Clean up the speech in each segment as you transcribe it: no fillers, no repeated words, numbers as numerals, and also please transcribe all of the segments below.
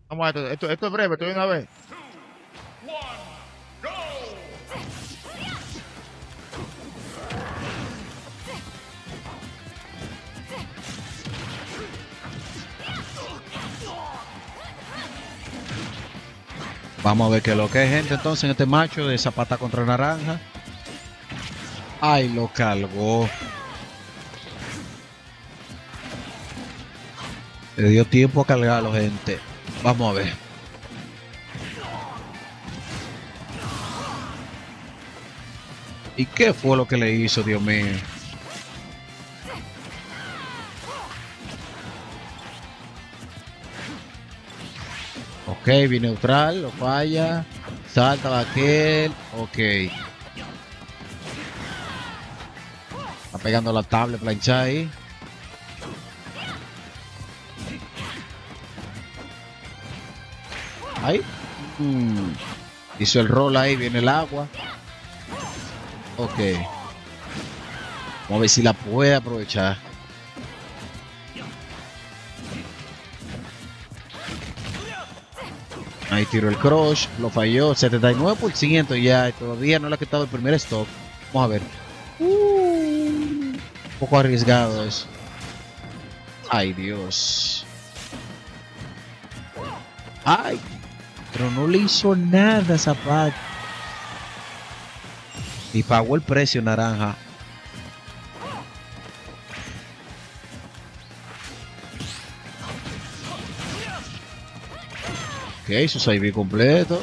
Vamos a esto es breve, estoy de una vez. Vamos a ver qué es lo que es, gente, entonces, en este macho de Zapata contra Naranja. Ay, lo cargó. Le dio tiempo a cargarlo, gente. Vamos a ver. ¿Y qué fue lo que le hizo, Dios mío? Ok, bien neutral, lo falla. Salta aquel. Ok. Está pegando la tabla plancha ahí. Ahí. Hizo el rol ahí, viene el agua. Ok. Vamos a ver si la puede aprovechar. Ahí tiró el crush, lo falló, 79% ya, y todavía no le ha quitado el primer stock. Vamos a ver. Un poco arriesgado eso. Ay, Dios. Ay, pero no le hizo nada a Zapata. Y pagó el precio, Naranja. Ok, su side completo.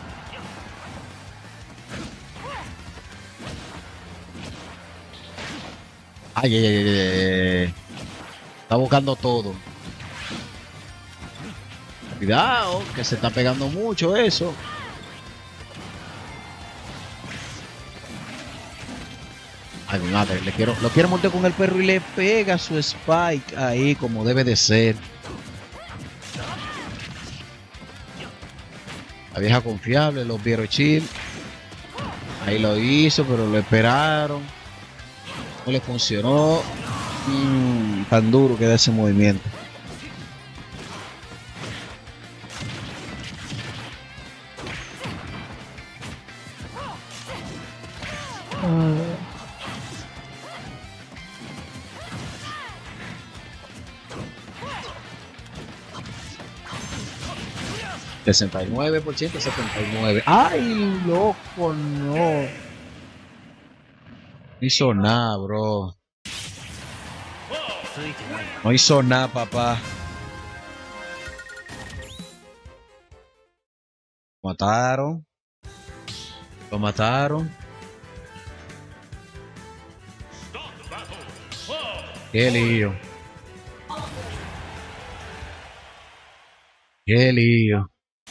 Ay, ay, ay, ay. Está buscando todo. Cuidado, que se está pegando mucho eso. Ay, mi madre, lo quiero montar con el perro y le pega su spike ahí como debe de ser. La vieja confiable, los vieron chill. Ahí lo hizo, pero lo esperaron. No le funcionó. Tan duro queda ese movimiento. $69%, 79%. ¡Ay, loco, no! No hizo nada, bro. No hizo nada, papá. Mataron. Lo mataron. Qué lío. Qué lío.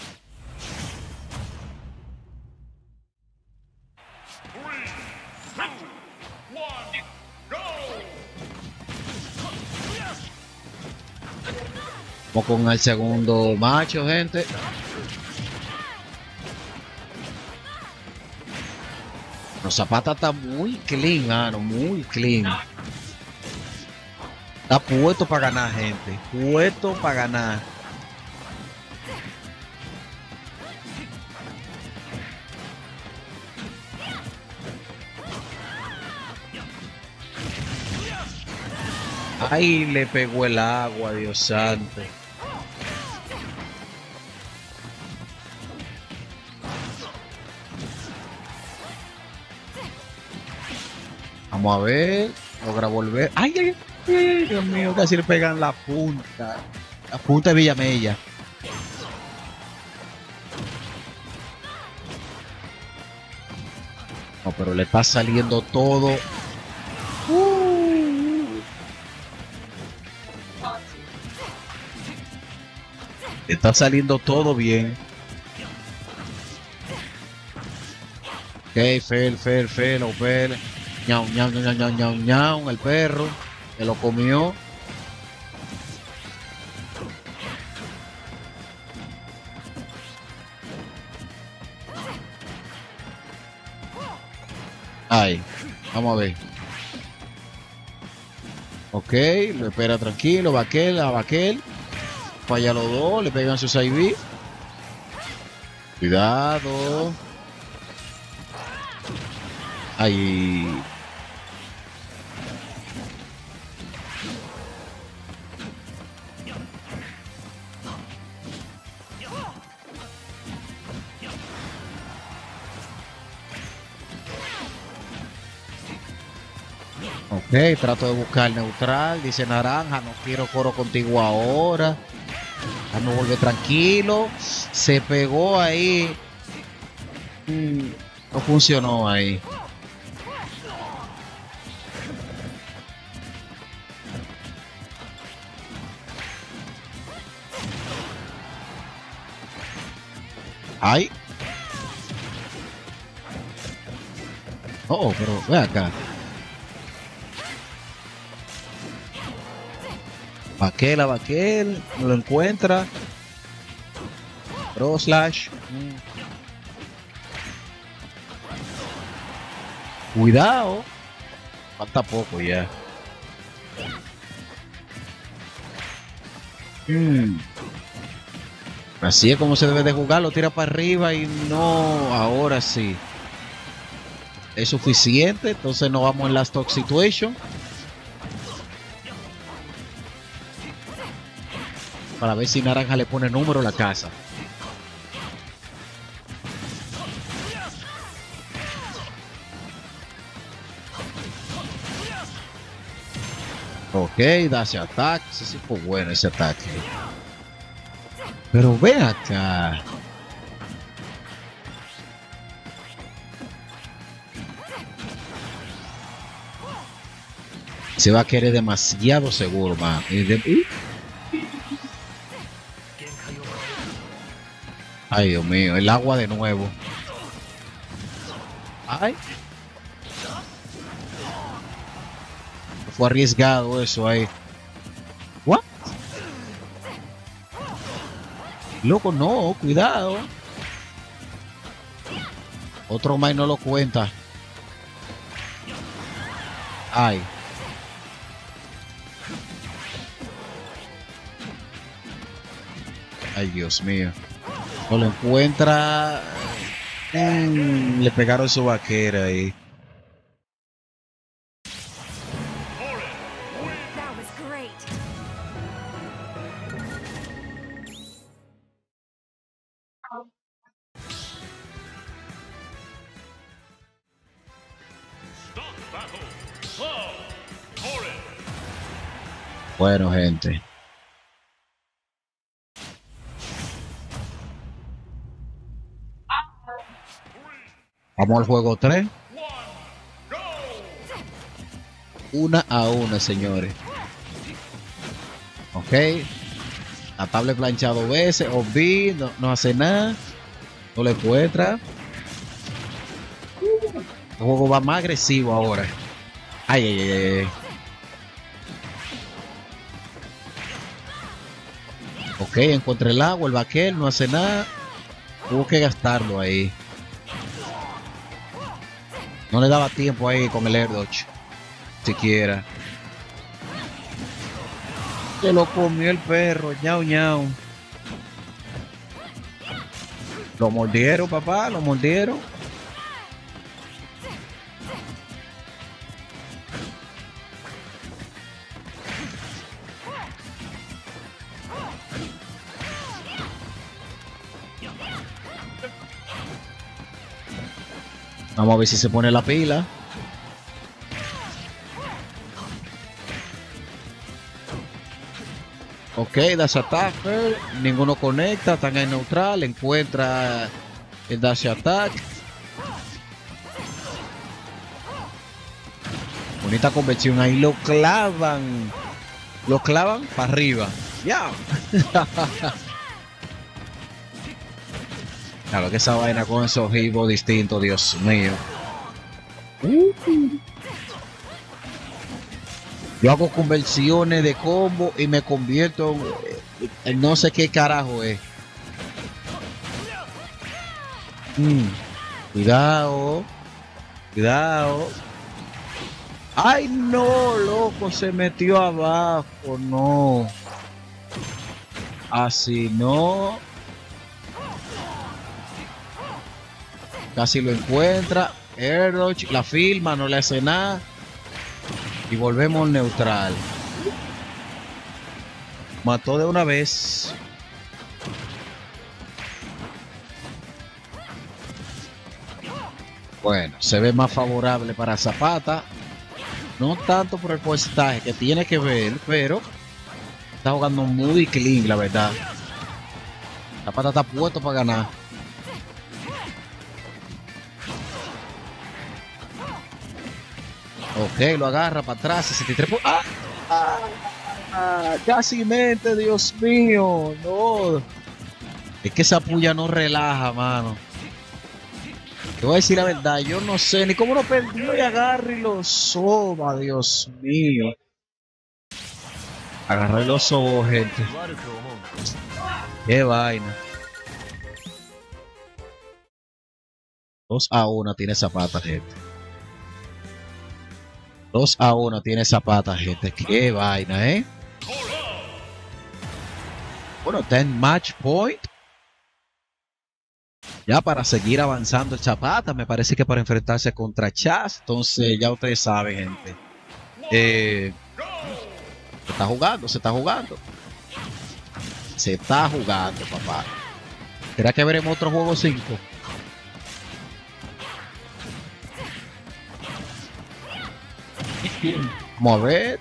Vamos con el segundo macho, gente. Los Zapata está muy clean, mano, muy clean. Está puesto para ganar, gente. Puesto para ganar. Ay, le pegó el agua, Dios santo. Vamos a ver. Logra volver. Ay, ay, ay, Dios mío, casi le pegan la punta. La punta de Villamella. No, pero le está saliendo todo. Le está saliendo todo bien. Ok, fel, Opel. Ñau, ñau, ñau, ñau, ñau, ñau, el perro. Se lo comió. Ay, vamos a ver. Ok, lo espera tranquilo, Vaquel, a Vaquel. para allá los dos, le pegan sus IV. Cuidado. Ahí. Ok, trato de buscar neutral. Dice Naranja, no quiero coro contigo ahora. Déjame volver tranquilo. Se pegó ahí. No funcionó ahí. Ay. Oh, pero ve acá. Vaquel, no lo encuentra. Pro slash. Cuidado. Falta poco ya. Así es como se debe de jugar. Lo tira para arriba y no. Ahora sí. Es suficiente. Entonces nos vamos en last talk situation. Para ver si Naranja le pone número a la casa. Ok, da ese ataque. Ese sí fue bueno ese ataque. Pero ve acá. Se va a querer demasiado seguro, man. Ay, Dios mío, el agua de nuevo. Ay. Fue arriesgado eso ahí. ¿What? Loco, no, cuidado. Otro más no lo cuenta. Ay. Ay, Dios mío. No lo encuentra. Le pegaron su vaquera ahí. That was great. Bueno, gente. Vamos al juego 3. 1-1, señores. Ok. La tabla planchada 2 veces. Obi no hace nada. No le encuentra. El juego va más agresivo ahora. Ay, ay, ay, ay. Ok, encontré el agua, el vaquero no hace nada. Tuvo que gastarlo ahí. No le daba tiempo ahí con el air dodge. Siquiera. Se lo comió el perro, ñau ñau. Lo mordieron, papá, lo mordieron. Vamos a ver si se pone la pila. Ok, Dash Attack. Ninguno conecta. Están en neutral. Encuentra el Dash Attack. Bonita conversión. Ahí lo clavan. Lo clavan para arriba. Ya. Claro que esa vaina con esos gibos distintos, Dios mío. Yo hago conversiones de combo y me convierto en no sé qué carajo es. Cuidado. Cuidado. Ay, no, loco, se metió abajo, no. Así no. Casi lo encuentra. Airroach la filma, no le hace nada. Y volvemos neutral. Mató de una vez. Bueno, se ve más favorable para Zapata. No tanto por el porcentaje que tiene que ver, pero está jugando muy clean, la verdad. Zapata está puesto para ganar. Ok, lo agarra para atrás, 63. Casi mente, Dios mío. No. Es que esa puya no relaja, mano. Te voy a decir la verdad, yo no sé ni cómo lo perdió y agarra y lo soba, Dios mío. Agarra y lo sobo, gente. Qué vaina. 2-1 tiene Zapata, gente. 2-1 tiene Zapata, gente. Qué vaina, ¿eh? Bueno, está en match point. Ya para seguir avanzando el Zapata, me parece que para enfrentarse contra Chaz. Entonces ya ustedes saben, gente. Se está jugando, se está jugando. Se está jugando, papá. ¿Será que veremos otro juego 5? Vamos a ver.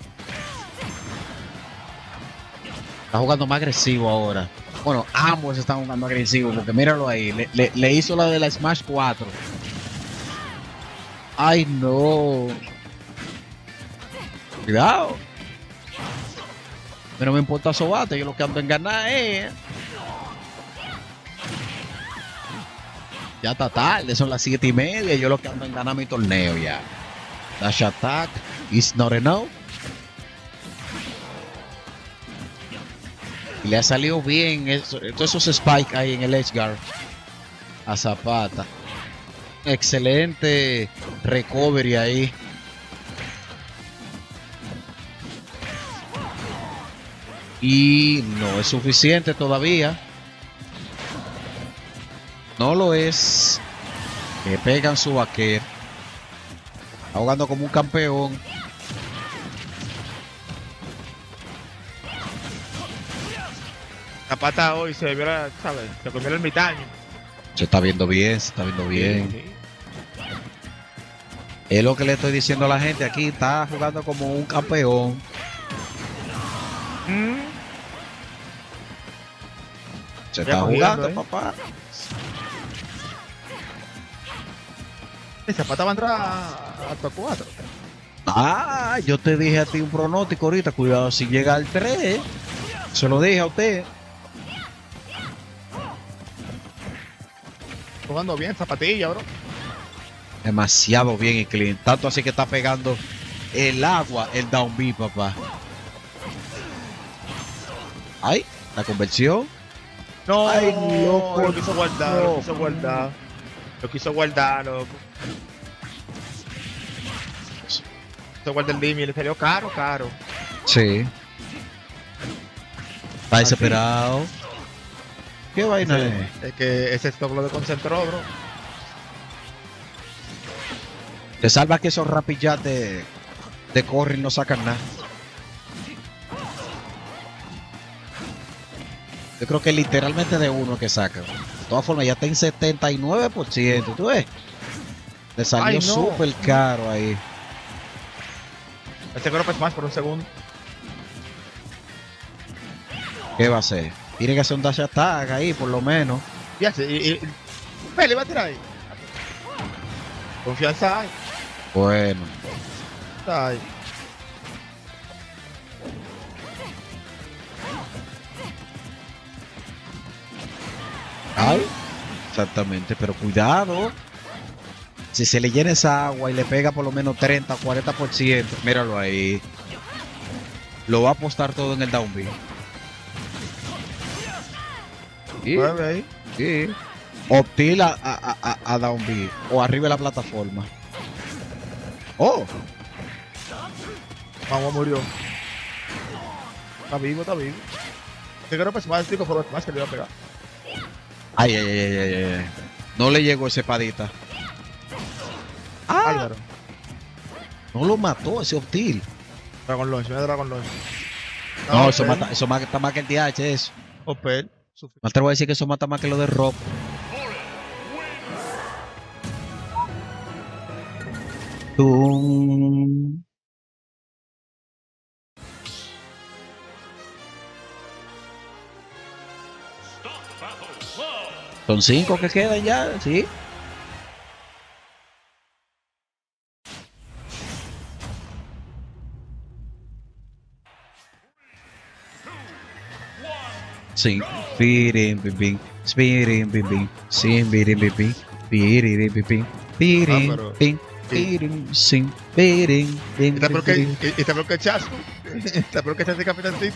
Está jugando más agresivo ahora. Bueno, ambos están jugando agresivo porque míralo ahí. Le hizo la de la Smash 4. Ay, no. Cuidado. Pero no me importa sobate. Yo lo que ando en ganar es. Ya está tarde. Son las 7:30. Yo lo que ando en ganar mi torneo ya. Dash attack. Is not enough. Y le ha salido bien todos esos spikes ahí en el edge guard a Zapata. Excelente recovery ahí. Y no es suficiente todavía. No lo es. Le pegan su vaquero. Está jugando como un campeón. Zapata hoy se vio, ¿sabes? Se comió el ermitaño. Se está viendo bien, se está viendo bien. Sí. Es lo que le estoy diciendo a la gente aquí. Está jugando como un campeón. Se está jugando, papá. El Zapata va a entrar a top 4. Ah, yo te dije a ti un pronóstico ahorita. Cuidado si llega al 3. Se lo dije a usted. Jugando bien, Zapatilla, bro. Demasiado bien y clean. Tanto así que está pegando el agua, el down B, papá. Ay, la conversión. No, ay, loco. Lo quiso guardar, no. lo quiso guardar. Lo quiso guardar, loco. Quiso guardar el Dimi, le salió caro. Sí. Está desesperado. ¿Qué vaina es? Es que ese stop lo desconcentró, bro. Te salva que esos rapillas de corren no sacan nada. Yo creo que literalmente de uno que saca. De todas formas, ya está en 79%. ¿Tú ves? Le salió súper caro ahí. Este creo que es más por un segundo. ¿Qué va a hacer? Tiene que hacer un dash attack ahí, por lo menos. Y le va a tirar ahí. Confianza hay. Bueno. Está ahí. Ay, exactamente, pero cuidado. Si se le llena esa agua y le pega por lo menos 30 o 40%, míralo ahí. Lo va a apostar todo en el down B. Sí, sí. Optila a down B o arriba de la plataforma. Oh, Vamos, murió. Está vivo, está vivo. Yo creo que se va a decir por más que le iba a pegar. Ay, ay, ay, ay, ay, ay. No le llegó ese padita. Álvaro. No lo mató ese hostil. Dragon Launch, mira Dragon Launch. No, eso mata más que el DH, eso. Opel. Me atrevo a decir que eso mata más que lo de Rock. Tum. Son 5 que quedan ya, ¿sí? Sí. Pirin, bim, bim. Spirin, bim, bim. Sim, birin, bim, bim. Pirin, bim, bim. Pirin, pero- bim. Pirin, sim. Pirin, bim, ¿Está peor que bim, está peor que Chasco? ¿Está peor que este capitancito?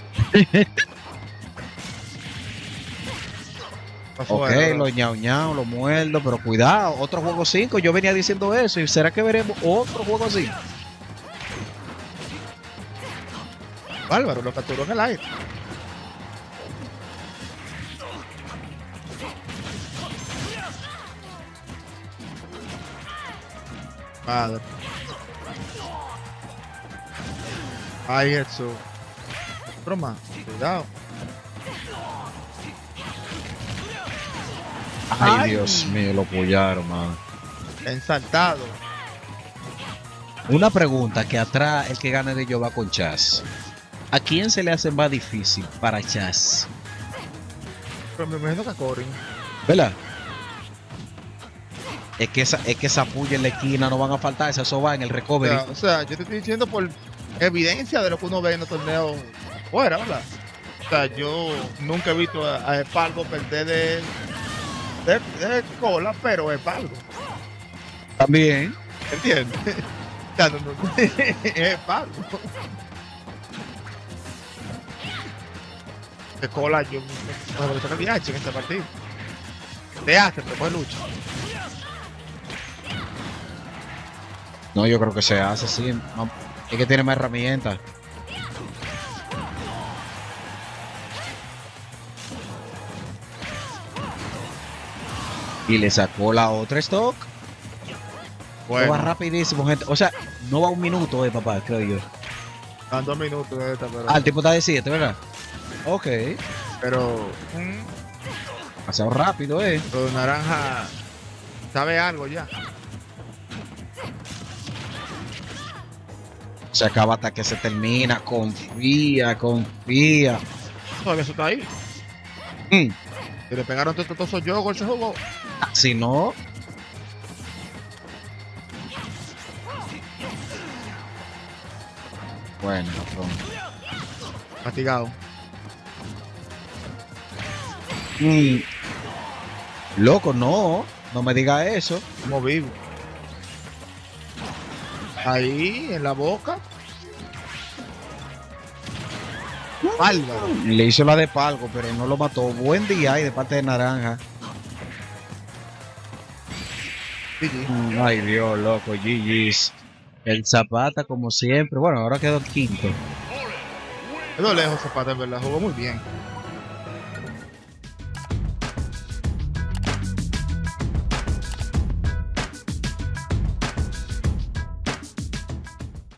Ok, lo ñao ñao, lo muerdo, pero cuidado, otro juego 5, yo venía diciendo eso, ¿y será que veremos otro juego así? Álvaro lo capturó en el aire. Madre. Ay, eso. Broma, cuidado. Ay, Ay. Dios mío, lo apoyaron, man. Ensaltado. Una pregunta que atrás el que gane de ellos va con Chas. ¿A quién se le hace más difícil para Chas? Pero me imagino que a Corin. ¿Verdad? Es que esa puya en la esquina no van a faltar, eso va en el recovery. O sea, yo te estoy diciendo por evidencia de lo que uno ve en los torneos fuera, ¿verdad? O sea, yo nunca he visto a Espalgo perder de cola, pero Espalgo. También. ¿Entiendes? O sea, no, es Espalgo. De cola, yo no sé lo que saca el DH en este partido. Te hace, pero pues lucha. No, yo creo que se hace así. No, es que tiene más herramientas. Y le sacó la otra stock. Bueno, Va rapidísimo, gente. O sea, no va un minuto, papá, creo yo. dan 2 minutos de esta, pero. Ah, el tipo está de 7, ¿verdad? Ok. Pero. Pasado rápido, Lo de naranja. ¿Sabe algo ya? Se acaba hasta que se termina. Confía, confía. Todavía eso está ahí. Mm. Si le pegaron todos esos yogos, ese juego. Si no. Bueno, Castigado. Loco, no. No me diga eso. Como vivo. Ahí, en la boca. Bárbaro. Le hizo la de palco, pero no lo mató. Buen día ahí de parte de Naranja. GG. Ay, Dios, loco, GG's. El Zapata, como siempre. Bueno, ahora quedó el quinto. Quedó lejos Zapata, en verdad. Jugó muy bien.